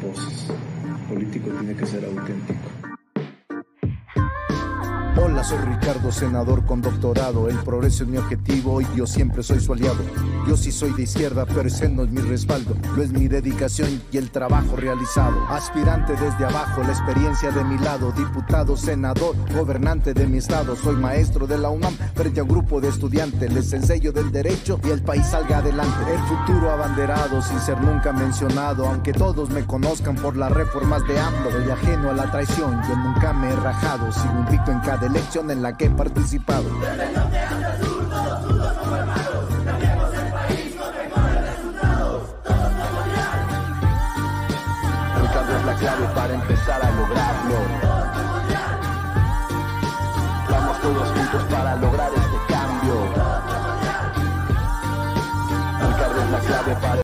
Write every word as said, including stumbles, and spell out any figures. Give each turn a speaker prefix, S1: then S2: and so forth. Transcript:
S1: poses. El político tiene que ser auténtico.
S2: Hola, soy Ricardo, senador con doctorado. El progreso es mi objetivo y yo siempre soy su aliado. Yo sí soy de izquierda, pero ese no es mi respaldo. Lo es mi dedicación y el trabajo realizado. Aspirante desde abajo, la experiencia de mi lado. Diputado, senador, gobernante de mi estado. Soy maestro de la UNAM frente a un grupo de estudiantes. Les enseño del derecho y el país salga adelante. El futuro abanderado sin ser nunca mencionado. Aunque todos me conozcan por las reformas de AMLO. Soy ajeno a la traición, yo nunca me he rajado. Sigo invicto en cada elección en la que he participado.
S3: Desde el norte hasta el sur, todos juntos somos hermanos. Cambiemos el país con mejores resultados. Todos somos ya.
S2: Ricardo es la clave para empezar a lograrlo.
S3: Todos somos ya.
S2: Vamos todos juntos para lograr este cambio.
S3: Todos somos ya.
S2: Ricardo es la clave para